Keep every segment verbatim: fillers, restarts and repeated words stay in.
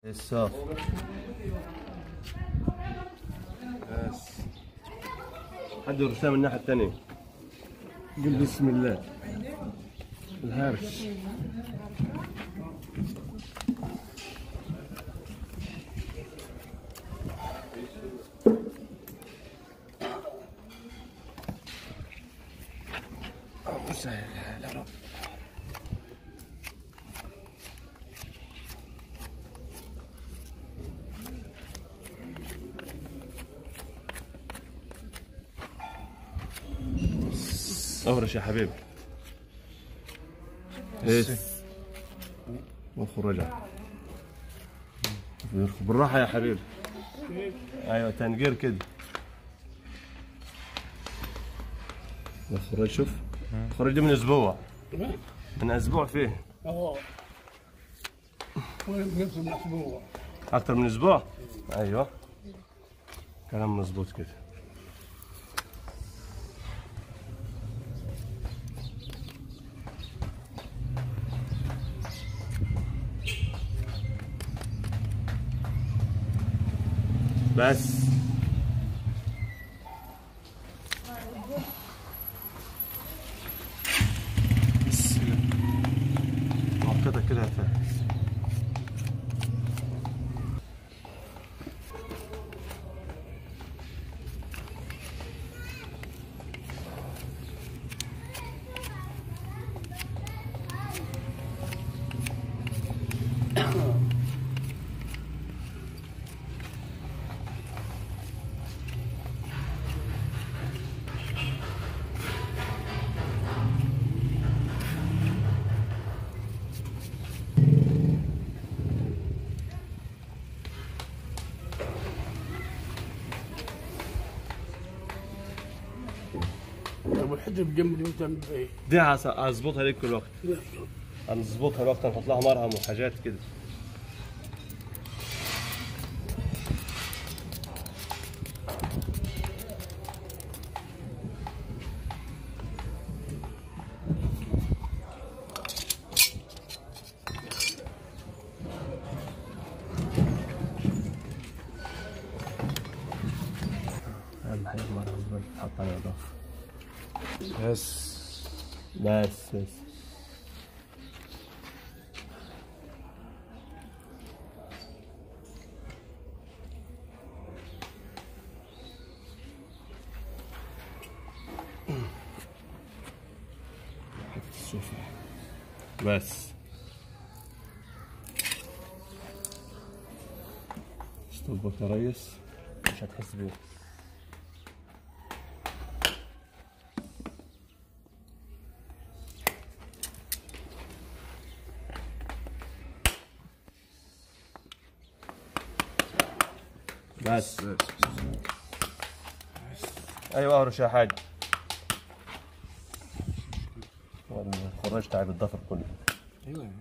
الصاف بس حد يرسمها من الناحية التانية. قل بسم الله. الهرش سهل يا رب. اورش يا حبيبي. ايش وخرج بالراحه يا حبيبي. ايوه تنقير كده. خرج شوف. خرج من اسبوع. من اسبوع فيه. اه نفس من اسبوع. اكثر من اسبوع؟ ايوه كلام مظبوط كده. بس مؤقتة كده يا فارس. طب الحجب جنب دي بتعمل ايه؟ دي هظبطها لك كل وقت. هنظبطها الوقت، هنحط لها مرهم وحاجات كده. اهم حاجه المرهم تحط على الاضافه. بس بس بس السفرة بس. استظبط يا ريس مش هتحس بيه. بس ايوه اهرش يا حاج. الخراج تعب الضفر كله. ايوه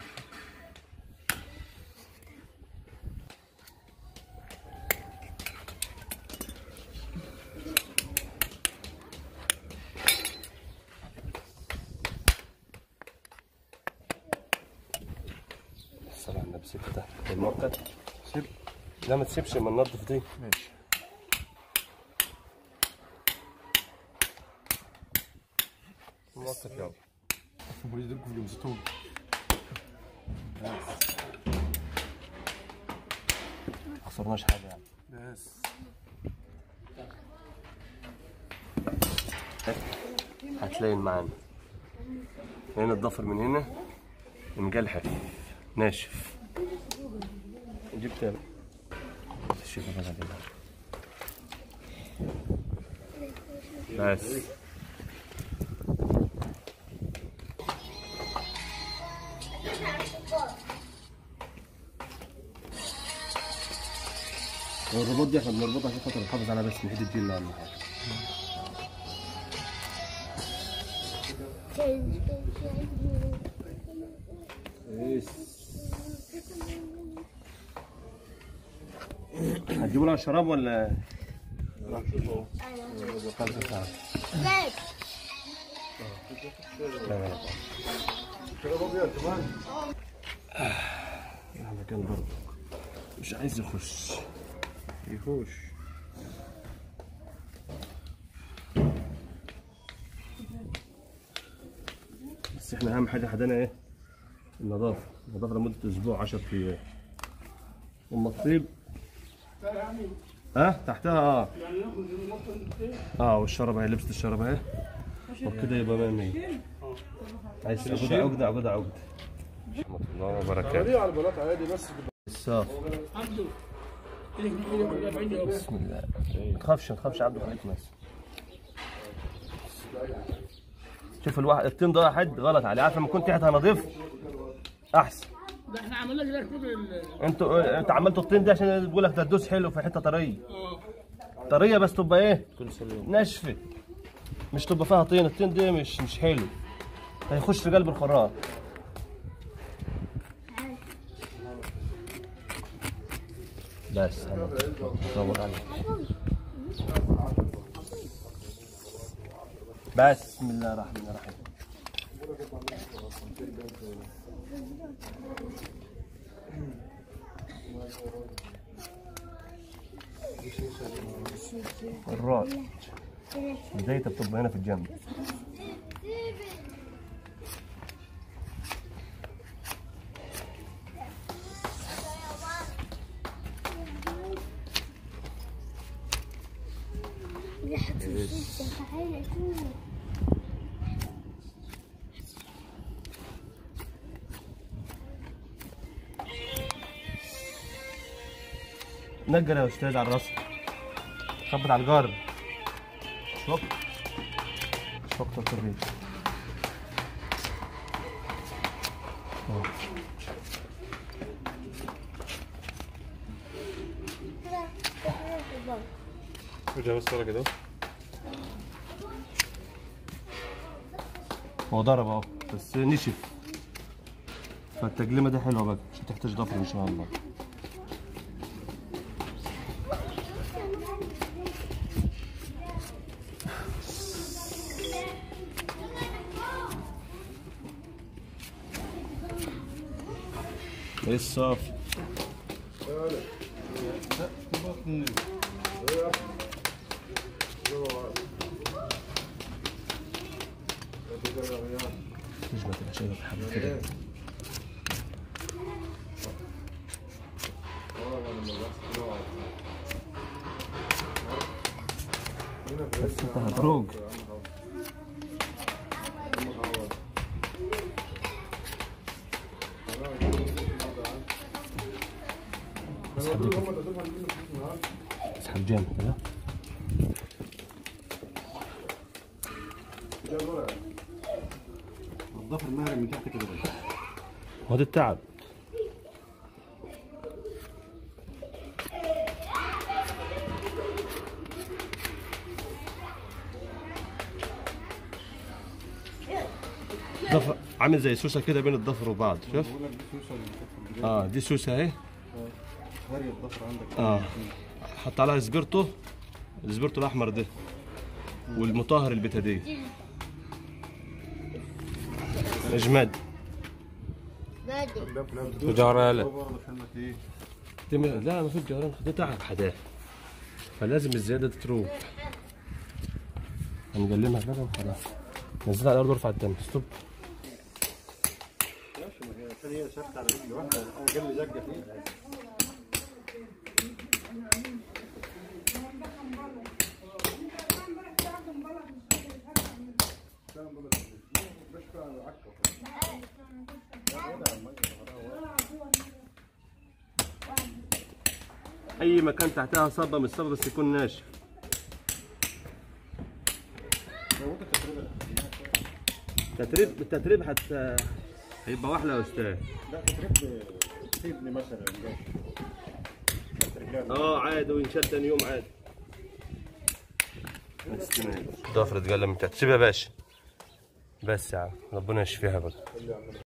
الصلاة على النبي. سيب ده المؤقت. سيب. لا ما تسيبش ما ننضف دي. ماشي. المؤقت يلا. بيدقوا في الزيتون. ما خسرناش حاجة يعني. بس هتلاقي معانا هنا الضفر من هنا مجلحف ناشف. جبت الشيخ بس الرباط دي احنا بنربطها عشان خاطر نحافظ على بس نهد الجلد ولا حاجه. هتجيبوا لها الشراب ولا؟ خمسة ساعات. شراب ابيض كمان. هذا كان برضه مش عايز يخش. يخش. بس احنا اهم حاجه عندنا ايه؟ النظافه، النظافه لمده اسبوع عشرة ايام. اما الطيب ها تحتها اه اه والشرب اهي، لبسه الشرب اهي وكده يبقى مية مية. عايز عقده عقده عقده عقده. رحمة الله وبركاته. على البلاط عادي بس. الصاف. بسم الله. ما تخافش ما تخافش عبده، خليك ماسك. شوف الواحد الطين ده حد غلط عليه، عارف لما كنت تحتها نظيف احسن. ده احنا عملنا كده كل انتوا انت عملتوا الطين ده عشان تقول لك ده تدوس حلو في حته طريه. اه طريه بس تبقى ايه؟ ناشفه، مش تبقى فيها طين. الطين ده مش مش حلو، هيخش في قلب الخراط. بس هنصور عليك. بسم الله الرحمن الرحيم. الراس بدايتها بتبقى هنا في الجنب. نقل يا استاذ على الراس، خبط على الجار. شوف شوف الطريق. رجع بس ورا كده. هو ضرب اهو بس نشف، فالتجليمه دي حلوه بقى، مش هتحتاج ضفر ان شاء الله. ايه الصافي؟ مش بتبقى شايفه في حاجه كده. بس انت هتروج. اسحب دي اسحب جامد كده. الضفر المهري من تحت كده. هو ده التعب. ضفر عامل زي سوسه كده بين الضفر وبعض. شوف اه دي سوسه اهي. هري الضفر عندك. اه حط عليها سبيرتو، السبيرتو الاحمر ده والمطهر البتاديه. اجمد وجارة دي م... لا ما في جاران، ده تعب حداه، فلازم الزياده دي تروح. هنجلمها كده وخلاص. نزلها على الارض وارفع الدم. ستوب. عشان هي ثابته على رجل واحده، انا جنبي زقه فيها. اي مكان تحتها صبه مش صبه بس يكون ناشف. تتريب التتريب حتى هيبقى واحلى يا استاذ. لا تترك تبني مثلا. اه عادي وينشال ثاني يوم عادي. ضفر اتقلم من تحت. سيبها يا باشا بس يا عم، ربنا يشفيها بقى.